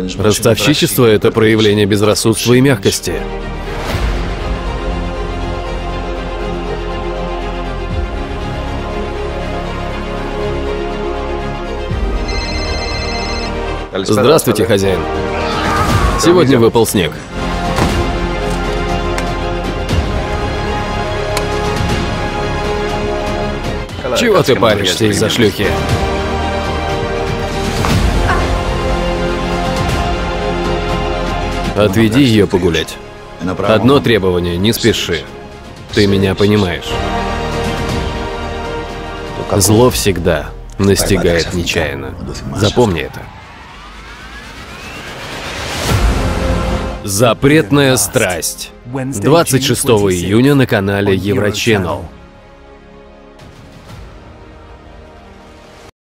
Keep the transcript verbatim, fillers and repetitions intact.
Ростовщичество — это проявление безрассудства и мягкости. Здравствуйте, хозяин. Сегодня выпал снег. Чего ты паришься из-за шлюхи? Отведи ее погулять. Одно требование — не спеши. Ты меня понимаешь. Зло всегда настигает нечаянно. Запомни это. Запретная страсть. двадцать шестого июня на канале Евроченнел.